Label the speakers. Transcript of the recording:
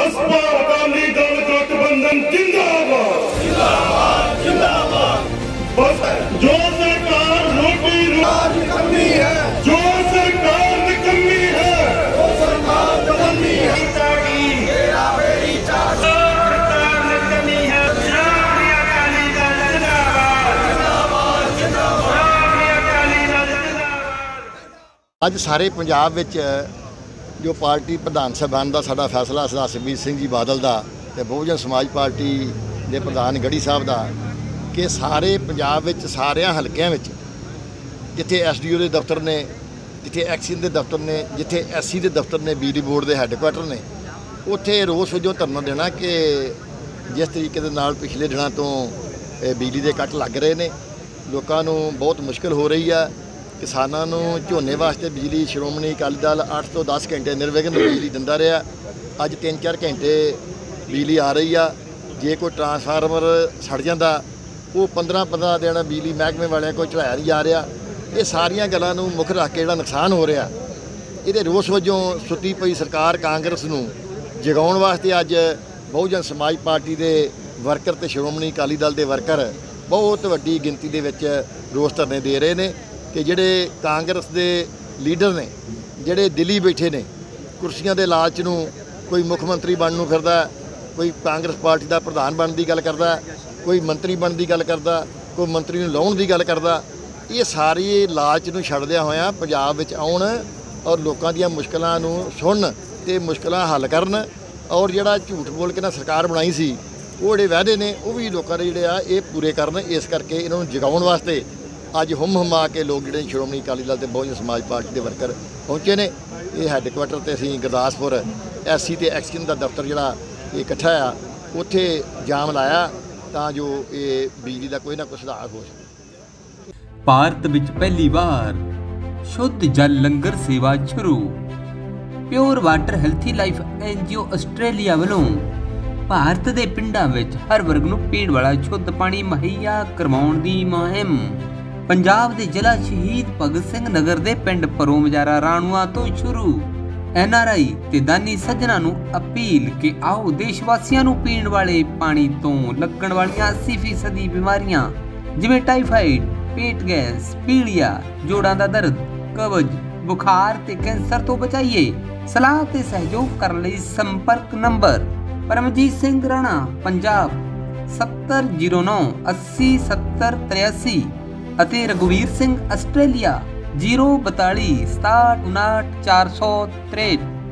Speaker 1: बसपा अकाली दल गठबंधन जिंदाबाद जिंदाबाद जिंदाबाद। बस जो सरकार रोटी की कमी है, जो सरकार निकम्मी है, वो सरकार निकम्मी है।
Speaker 2: ਅੱਜ ਸਾਰੇ ਪੰਜਾਬ ਵਿੱਚ ਜੋ ਪਾਰਟੀ ਪ੍ਰਧਾਨ ਸਾਹਿਬਾਨ ਦਾ ਸਾਡਾ ਫੈਸਲਾ ਸਰਦਾਰ ਸੁਖਬੀਰ ਸਿੰਘ ਜੀ ਬਾਦਲ ਦਾ ਤੇ ਬਹੁਜਨ ਸਮਾਜ ਪਾਰਟੀ ਦੇ ਪ੍ਰਧਾਨ ਗੜੀ ਸਾਹਿਬ ਦਾ ਕਿ ਸਾਰੇ ਪੰਜਾਬ ਵਿੱਚ ਸਾਰਿਆਂ ਹਲਕਿਆਂ ਵਿੱਚ ਜਿੱਥੇ ਐਸਡੀਓ ਦੇ ਦਫ਼ਤਰ ਨੇ, ਜਿੱਥੇ ਐਕਸੀਅਨ ਦੇ ਦਫ਼ਤਰ ਨੇ, ਜਿੱਥੇ ਐਸਸੀ ਦੇ ਦਫ਼ਤਰ ਨੇ, ਬਿਜਲੀ ਬੋਰਡ ਦੇ ਹੈੱਡਕੁਆਟਰ ਨੇ, ਉੱਥੇ ਰੋਸ ਵਜੋਂ ਧਰਨਾ ਦੇਣਾ ਕਿ ਜਿਸ ਤਰੀਕੇ ਦੇ ਨਾਲ ਪਿਛਲੇ ਦਿਨਾਂ ਤੋਂ ਬਿਜਲੀ ਦੇ ਕੱਟ ਲੱਗ ਰਹੇ ਨੇ, ਲੋਕਾਂ ਨੂੰ ਬਹੁਤ ਮੁਸ਼ਕਿਲ ਹੋ ਰਹੀ ਆ। ਕਿਸਾਨਾਂ ਨੂੰ ਝੋਨੇ ਵਾਸਤੇ ਬਿਜਲੀ ਸ਼੍ਰੋਮਣੀ ਅਕਾਲੀ ਦਲ 8 ਤੋਂ 10 ਘੰਟੇ ਨਿਰਵਿਘਨ ਬਿਜਲੀ ਦਿੰਦਾ ਰਿਹਾ। ਅੱਜ 3-4 ਘੰਟੇ ਬਿਜਲੀ ਆ ਰਹੀ ਆ। ਜੇ ਕੋਈ ਟਰਾਂਸਫਾਰਮਰ ਸੜ ਜਾਂਦਾ ਉਹ 15-15 ਦਿਨ ਬਿਜਲੀ ਮਹਿਕਮੇ ਵਾਲਿਆਂ ਕੋਲ ਚੜਾਇਆ ਨਹੀਂ ਜਾ ਰਿਹਾ। ਇਹ ਸਾਰੀਆਂ ਗੱਲਾਂ ਨੂੰ ਮੁੱਖ ਰੱਖ ਕੇ ਜਿਹੜਾ ਨੁਕਸਾਨ ਹੋ ਰਿਹਾ, ਇਹਦੇ ਰੋਸ ਵਜੋਂ ਸੁੱਤੀ ਪਈ ਸਰਕਾਰ ਕਾਂਗਰਸ ਨੂੰ ਜਗਾਉਣ ਵਾਸਤੇ ਅੱਜ ਬਹੁਜਨ ਸਮਾਜ ਪਾਰਟੀ ਦੇ ਵਰਕਰ ਤੇ ਸ਼੍ਰੋਮਣੀ ਅਕਾਲੀ ਦਲ ਦੇ ਵਰਕਰ ਬਹੁਤ ਵੱਡੀ ਗਿਣਤੀ ਦੇ ਵਿੱਚ ਰੋਸ ਧਰਨੇ ਦੇ ਰਹੇ ਨੇ ਕਿ ਜਿਹੜੇ ਕਾਂਗਰਸ ਦੇ ਲੀਡਰ ਨੇ, ਜਿਹੜੇ ਦਿੱਲੀ ਬੈਠੇ ਨੇ, ਕੁਰਸੀਆਂ ਦੇ ਲਾਲਚ ਨੂੰ, ਕੋਈ ਮੁੱਖ ਮੰਤਰੀ ਬਣਨ ਨੂੰ ਫਿਰਦਾ, ਕੋਈ ਕਾਂਗਰਸ ਪਾਰਟੀ ਦਾ ਪ੍ਰਧਾਨ ਬਣਨ ਦੀ ਗੱਲ ਕਰਦਾ, ਕੋਈ ਮੰਤਰੀ ਬਣਨ ਦੀ ਗੱਲ ਕਰਦਾ, ਕੋਈ ਮੰਤਰੀ ਨੂੰ ਲਾਉਣ ਦੀ ਗੱਲ ਕਰਦਾ। ਇਹ ਸਾਰੀ ਲਾਲਚ ਨੂੰ ਛੱਡਦਿਆਂ ਹੋਇਆਂ ਪੰਜਾਬ ਵਿੱਚ ਆਉਣ ਔਰ ਲੋਕਾਂ ਦੀਆਂ ਮੁਸ਼ਕਲਾਂ ਨੂੰ ਸੁਣਨ ਤੇ ਮੁਸ਼ਕਲਾਂ ਹੱਲ ਕਰਨ ਔਰ ਜਿਹੜਾ ਝੂਠ ਬੋਲ ਕੇ ਨਾ ਸਰਕਾਰ ਬਣਾਈ ਸੀ, ਉਹ ਜਿਹੜੇ ਵਾਅਦੇ ਨੇ ਉਹ ਵੀ ਲੋਕਾਂ ਦੇ ਜਿਹੜੇ ਆ ਇਹ ਪੂਰੇ ਕਰਨ। ਇਸ ਕਰਕੇ ਇਹਨਾਂ ਨੂੰ ਜਗਾਉਣ ਵਾਸਤੇ ਅੱਜ ਹੁਮ-ਹੁਮਾ ਕੇ ਲੋਕ ਜਿਹੜੇ ਸ਼੍ਰੋਮਣੀ ਅਕਾਲੀ ਦਲ ਤੇ ਬਹੁਜਨ ਸਮਾਜ ਪਾਰਟੀ ਦੇ ਵਰਕਰ ਪਹੁੰਚੇ ਨੇ। ਇਹ ਹੈੱਡਕੁਆਟਰ ਤੇ ਅਸੀਂ ਗੁਰਦਾਸਪੁਰ ਐਸਸੀ ਤੇ ਐਕਸੀਅਨ ਦਾ ਦਫ਼ਤਰ ਜਿਹੜਾ ਇਹ ਇਕੱਠਾ ਆ, ਉੱਥੇ ਜਾਮ ਲਾਇਆ ਤਾਂ ਜੋ ਇਹ ਬਿਜਲੀ ਦਾ ਕੋਈ ਨਾ ਕੋਈ ਸੁਧਾਰ ਹੋ ਸਕੇ।
Speaker 3: ਭਾਰਤ ਵਿੱਚ ਪਹਿਲੀ ਵਾਰ ਸ਼ੁੱਧ ਜਲ ਲੰਗਰ ਸੇਵਾ ਸ਼ੁਰੂ। Pure water healthy life NGO Australia ਵੱਲੋਂ ਭਾਰਤ ਦੇ ਪਿੰਡਾਂ ਵਿੱਚ ਹਰ ਵਰਗ ਨੂੰ ਪੀਣ ਵਾਲਾ ਸ਼ੁੱਧ ਪਾਣੀ ਮੁਹੱਈਆ ਕਰਵਾਉਣ ਦੀ ਮੁਹਿੰਮ ਪੰਜਾਬ ਦੇ ਜ਼ਿਲ੍ਹਾ ਸ਼ਹੀਦ ਭਗਤ ਸਿੰਘ ਨਗਰ ਦੇ ਪਿੰਡ ਪਰੋਮਜਾਰਾ ਰਾਣੂਆ ਤੋਂ ਸ਼ੁਰੂ। NRI ਤੇ ਦਾਨੀ ਸੱਜਣਾ ਨੂੰ ਅਪੀਲ ਕਿ ਆਓ ਦੇਸ਼ ਵਾਸੀਆਂ ਨੂੰ ਪੀਣ ਵਾਲੇ ਪਾਣੀ ਤੋਂ ਲੱਗਣ ਵਾਲੀਆਂ 80% ਬਿਮਾਰੀਆਂ ਜਿਵੇਂ ਟਾਈਫਾਈਡ, ਪੇਟ ਗੈਸ, ਪੀਲੀਆ, ਜੋੜਾਂ ਦਾ ਦਰਦ, ਕਬਜ਼, ਬੁਖਾਰ ਤੇ ਕੈਂਸਰ ਤੋਂ ਬਚਾਈਏ। ਸਲਾਹ ਤੇ ਸਹਿਯੋਗ ਕਰਨ ਲਈ ਸੰਪਰਕ ਨੰਬਰ ਪਰਮਜੀਤ ਸਿੰਘ ਰਾਣਾ ਪੰਜਾਬ 7009 80 70 83 ਅਤੇ ਰਘੁਵੀਰ ਸਿੰਘ ਆਸਟ੍ਰੇਲੀਆ 042 67 59 463।